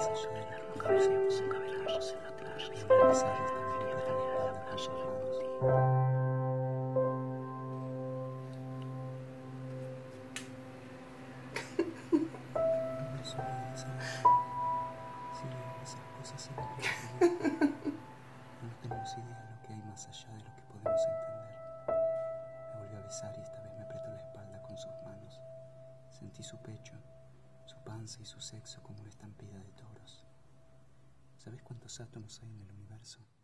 más allá de las proporciones, y realizar esta belleza con sus manos. No sonríes ahora. Sí, esas cosas se ven bien. No tenemos idea de lo que hay más allá de lo que podemos entender. Me volvió a besar y esta vez me apretó la espalda con sus manos. Sentí su pecho, su panza y su sexo como una estampida de toros. ¿Sabes cuántos átomos hay en el universo?